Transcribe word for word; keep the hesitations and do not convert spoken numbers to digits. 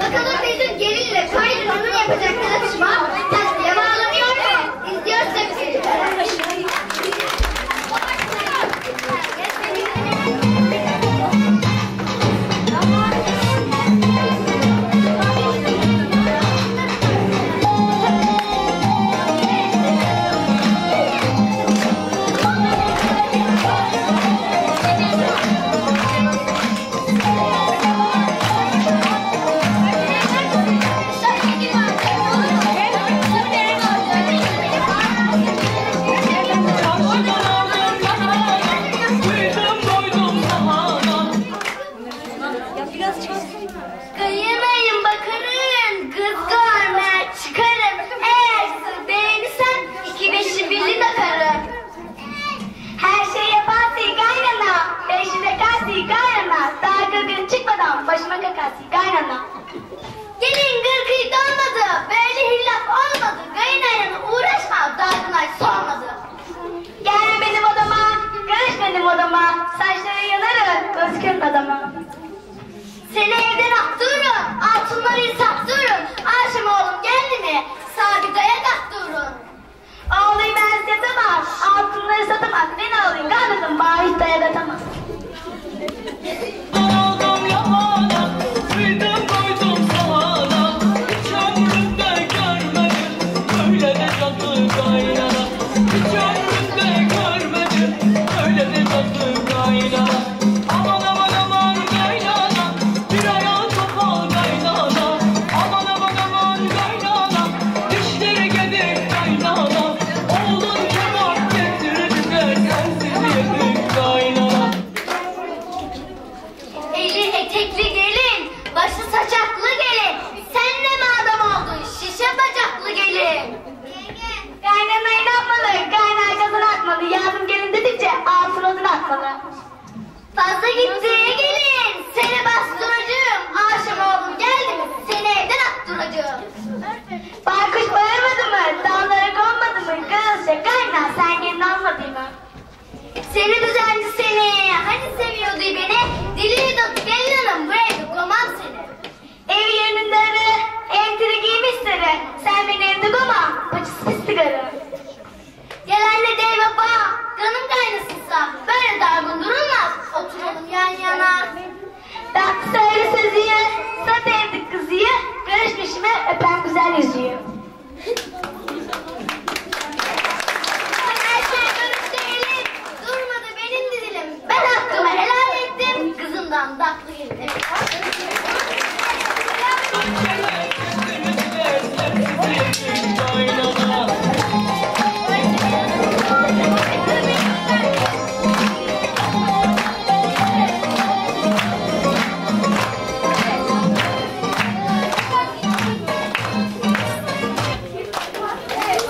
Bakalım bizim gelinle kaynananın yapacakları tartışma tatlıya bağlanıyor mu? İzliyoruz hepsi. Kayınayım bakarım, kız görme çıkarım. Eğer sizi beğenirsem iki beşi birli takarım. Her şey yaparsa kaynana, beşi de kalsı kaynana. Daha gırgın çıkmadan başıma kakası kaynana. Gelin gırgıyı dolmadı, böyle hillaf olmadı. Kayınayına uğraşma, dardınay sormadı. Gelme benim odama, karış benim odama. Saçları yanarım, gözükün adama. Seni evden attırın, altınları saptırın. Aşım oğlum geldi mi? Sabitaya taktırın. Oğlum ben satamam, altınları satamam. Ben oğlum kanıdım, bahis dayadatamam. Aldım yamana, kıydım koydum sahana. Hiç ömrümde görmedim, öyle de tatlı kaynana. Hiç ömrümde görmedim, öyle de tatlı kaynana. Aman aman aman kaynana, bir ayağı topal kaynana. Aman aman aman kaynana, dişleri gedik kaynana. Oğlun kebap getirdi de sensiz yedik kaynana. Eli etekli gelin, başı saçaklı gelin. Sen de mi adam oldun, şişe bacaklı gelin? Kaynanayı ne yapmalı, kaynağı gazını atmalı. Yardım gelin dedikçe altın odunu atmalı. Fazla gittiğe gelin, seni bastıracağım. Aşım oğlum geldi mi, seni evden attıracağım. Baykuş bağırmadı mı, dağlara konmadı mı? Kızca kaynağı sen gelin almadın mı? Seni düzenci seni, hani seviyordu beni? Dilini tut gelin hanım, bu evde komam seni. Ev yerinin darı, entri giymiş sarı. Sen beni evde koma, paçısı pis sigara.